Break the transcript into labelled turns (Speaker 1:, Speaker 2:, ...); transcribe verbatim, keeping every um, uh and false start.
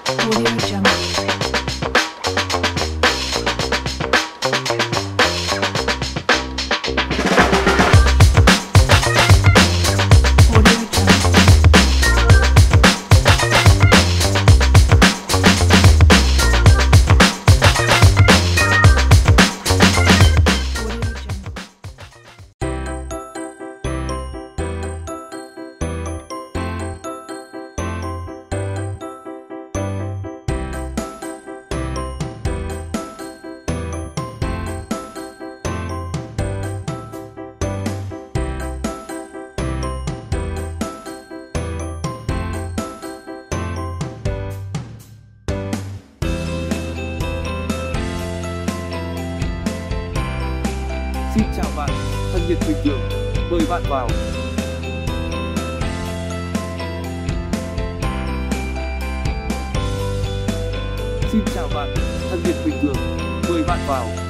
Speaker 1: Audio Jungle. Audio Jungle. Audio Jungle.
Speaker 2: Xin chào bạn, thân nhiệt bình thường, mời bạn vào. Xin chào bạn, thân nhiệt bình thường, mời bạn vào.